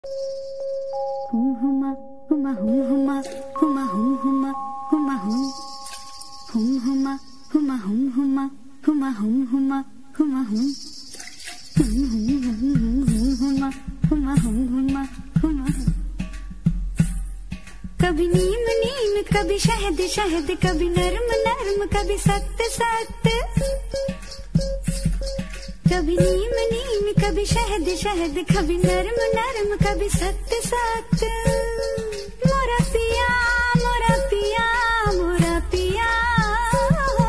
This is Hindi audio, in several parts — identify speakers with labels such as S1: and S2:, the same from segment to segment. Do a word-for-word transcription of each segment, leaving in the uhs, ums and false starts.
S1: हुम हुमा हुमा हुम हुमा हुमा हुम हुमा हुमा हुम हुम हुमा हुमा हुम हुमा हुमा हुम हुमा हुमा हुम हुम हुम हुम हुम हुमा हुमा हुम हुमा हुमा हुम। कभी नीम नीम कभी शहद शहद कभी नर्म नर्म कभी सख्त सख्त। कभी नीम नीम कभी शहद शहद कभी नर्म नर्म कभी सख्त सख्त। मोरा पिया मोरा पिया मोरा पिया हो।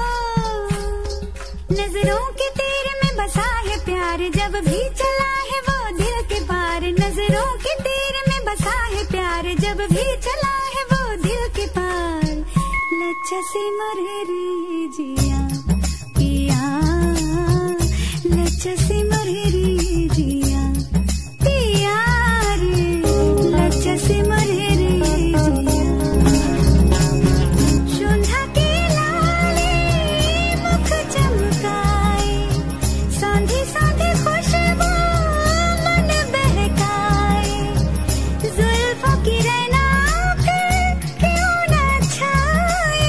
S1: नजरों के तीर में बसा है प्यार जब भी चला है वो दिल के पार। नजरों के तीर में बसा है प्यार जब भी चला है वो दिल के पार। लच्छा से मरे रे जिया पिया लच्छा से मरे रे जिया पिया रे लच्छा से मरे रे जिया। शोंधा के लाले मुख चमकाए सांधी सांधी खुशबू मन बहकाए। जुल्फों की रैना क्यों न छाए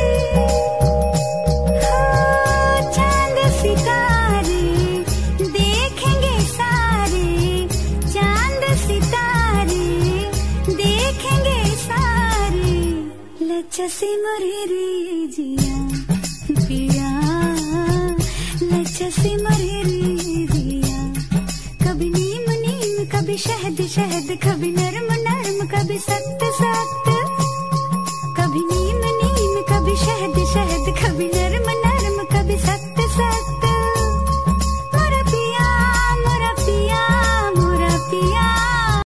S1: हो। चांद सितारे देखेंगे सारे चांद सितारे देखेंगे सारे। लच्छा से मरे रे जिया पिया लच्छा से मरे रे जिया। कभी नीम नीम कभी शहद शहद कभी नर्म नर्म कभी सख्त सख्त। कभी नीम